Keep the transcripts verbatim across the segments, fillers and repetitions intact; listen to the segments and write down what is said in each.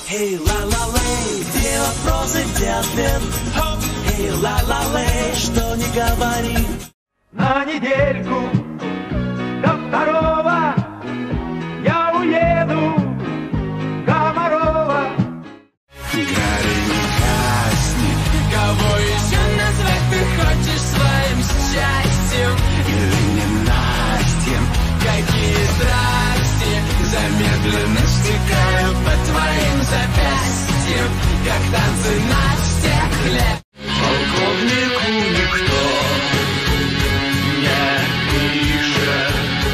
Эй, ла-ла-лей, где вопросы, где ответ? Эй, ла-ла-лей, что не говори. На недельку до второго я уеду в Комарова. Гарри, не гасни. Кого еще назвать ты хочешь своим счастьем? Или ненастьем? Какие страсти замедленно стекают по твоим запястьям, как танцы на всех лет. Полковнику никто не пишет.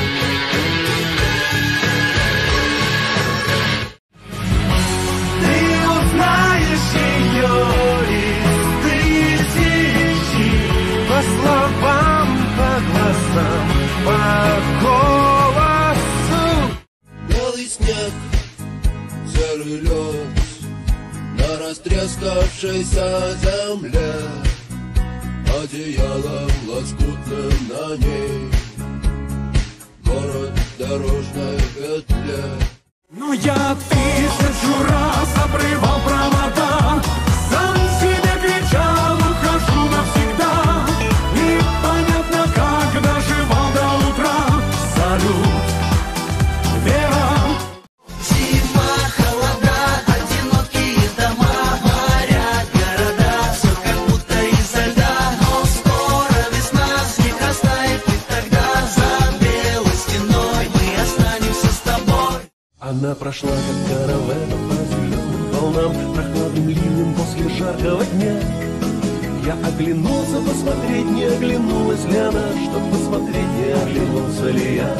Ты узнаешь ее, и ты ищи по словам, по глазам, по голосу. Белый снег, серый лед на растрескавшейся земле, одеялом лоскутным на ней город в дорожной петле. Но я тысячу раз обрывал провода, сам себе кричал, ухожу навсегда. И понятно, как доживал до утра. Салют, Вера. Зима, холода, одинокие дома, моря, города, все как будто изо льда. Но скоро весна, снег растает, и тогда за белой стеной мы останемся с тобой. Она прошла, как каравелла по зеленым волнам, прохладным ливнем после жаркого дня. Я оглянулся посмотреть, не оглянулась ли она, чтоб посмотреть, не оглянулся ли я.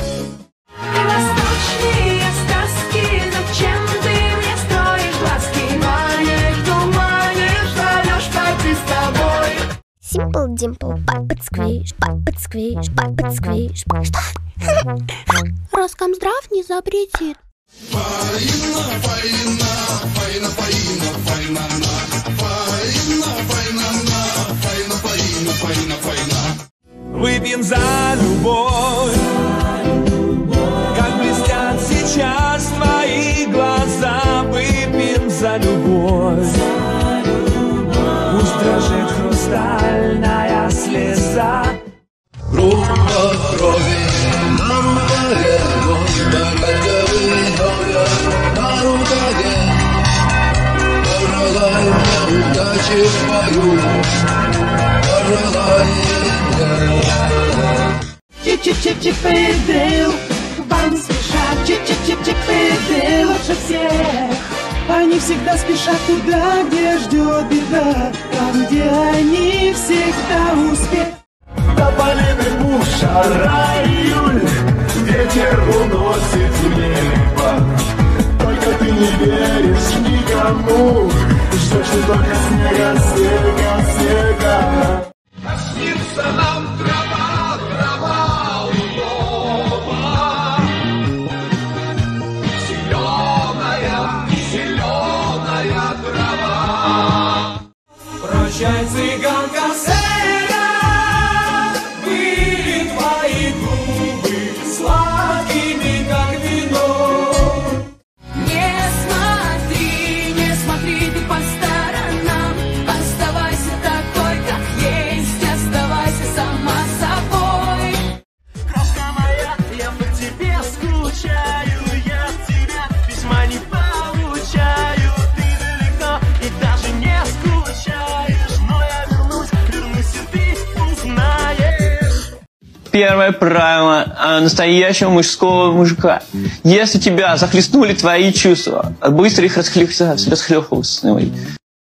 Восточные сказки, зачем ты мне строишь глазки? Манишь, туманишь, зовешь, пойти с тобой. Simple Dimple, папа сквиш, папа сквиш, папа сквиш. Что? Роскомздрав не запретит. Фаина, фаина, фаина, фаина, фаина, на. Фаина, фаина, на. Фаина, фаина, фаина, фаина. Выпьем за любовь, как блестят сейчас твои глаза. Выпьем за любовь, пусть дрожит хрустальная слеза. Рука крови на рукаве, на рукаве. Пожелай мне удачи в бою, пожелай мне. Чип-чип-чип-чип-и-дыл, вам спешат. Чип-чип-чип-чип-и-дыл лучше всех. Они всегда спешат туда, где ждет беда, там, где они всегда успех. Тополиный пух, жара, июль, ветер уносит небо. Только ты не веришь никому, ждешь ты только снега, снега, снега. Снится нам трава, трава у дома, зеленая, зеленая трава. Прощай, цыганка, сэра, были твои губы сладкими, как вино. Не смотри, не смотри ты по сторонам. Оставайся такой, как есть, оставайся сама собой. Крошка моя, я по тебе скучаю, я от тебя письма не получаю. Ты далеко и даже не скучаешь, но я вернусь, вернусь, и ты узнаешь. Первое правило настоящего мужского мужика. Если тебя захлестнули твои чувства, быстро их расхлебывай.